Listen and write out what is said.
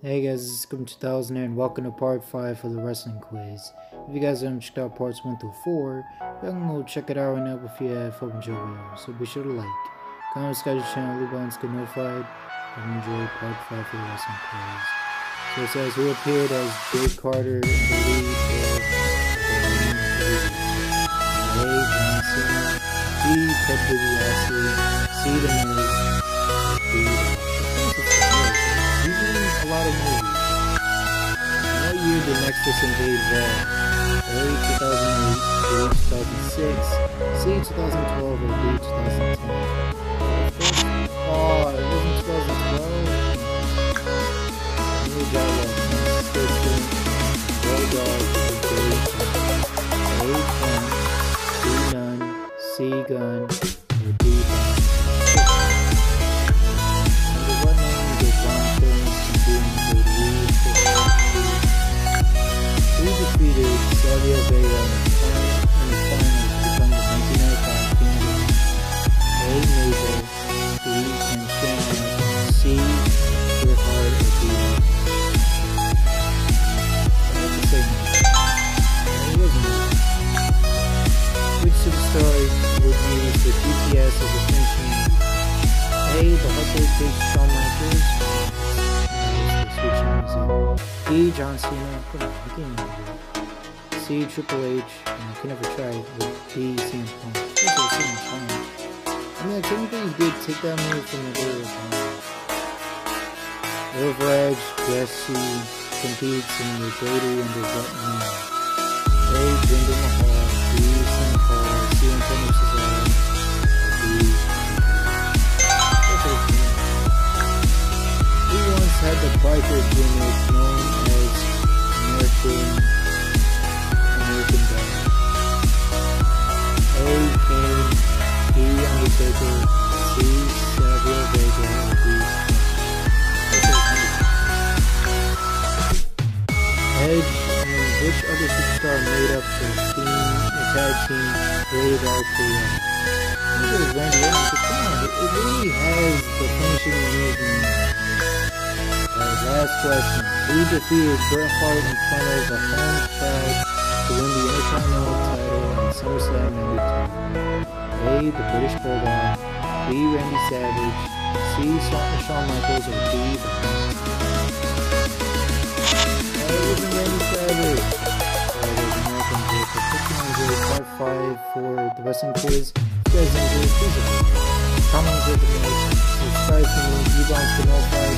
Hey guys, this is Scum 2000 and welcome to part 5 for the wrestling quiz. If you guys haven't checked out parts 1 through 4, you can go check it out right now if you have. Hope enjoy video. So be sure to like, comment, subscribe to the channel, leave buttons, get notified, and enjoy part 5 for the wrestling quiz. So it says who appeared as Jake Carter in the lead of A. John Cena, B. Ted DiBiase, C. The Miz, D. A lot of movies. What year did Nexus invade Raw? A. 2008, B. 2006, C. 2012, or D. 2010? Oh, it wasn't 2012? New Dollar, Stitcher, Bulldog, A. Gun, B. None, C. Gun, or D. Gun? Who defeated Savio Vega in the finals to become the 1995 Kingdom? A. Mabel, B. Santana, C. Bret Hart, or D. I have to say no. It wasn't it. Which superstar would use the GTS as a finishing move? A. The Hustle Big Shawn Michaels. D. John Cena. Come on, I can't even do it. C. Triple H. I can never try it. With D. CM Punk. I mean, technically you did take that move from the earlier time. River Edge, Jesse competes in the Brady under Bret Hart. A. Jinder Mahal. B. Sam Paul. C. Antonio Cesaro. D. Who once had the biker gimmick known as American Dad? A. Kane, B. Undertaker, C. Savio Vega, or D. Edge and which other superstar made up the tag team Rated R Trio? I think it was Randy Orton, but come on, it really has the finishing move in there. Last question. Who defeated Bret Hart in front of a home crowd to win the Intercontinental title in SummerSlam '92? A. The British Bulldog, B. Randy Savage, C. Shawn Michaels, or D. The Miz? It wasn't Randy Savage. It was American Bulldog. Part 5 for the wrestling quiz. If you guys enjoyed, please comment, rate the video, subscribe to me, leave buttons to notify.